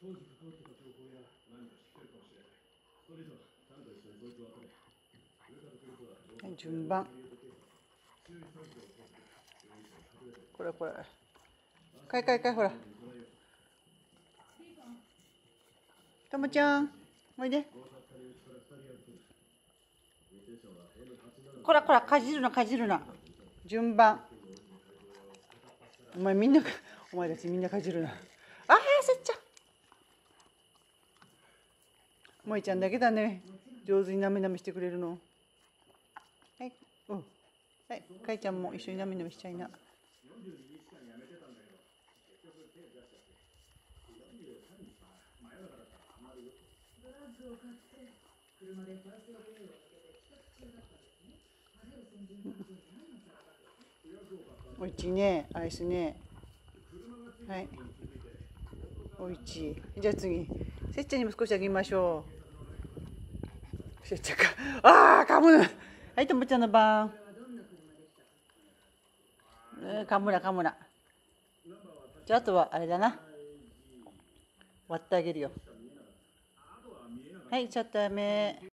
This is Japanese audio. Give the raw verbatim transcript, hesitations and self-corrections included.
はい、順番。これこれ。かいかいかい、ほら。ともちゃん、おいで。こらこら、かじるな、かじるな。順番。お前みんな、お前たちみんなかじるな。ああ、せっちゃん。萌ちゃんだけだね。上手になめなめしてくれるの。はい、うん。はい、かいちゃんも一緒になめなめしちゃいな。おいちいね、アイスね。はい。おいちい。じゃあ次、せっちゃんにも少しあげましょう。せっちゃんか。ああ、かむな。はい、ともちゃんの番。かむな、かむな。じゃあ、あとはあれだな。割ってあげるよ。はい、ちょっと目。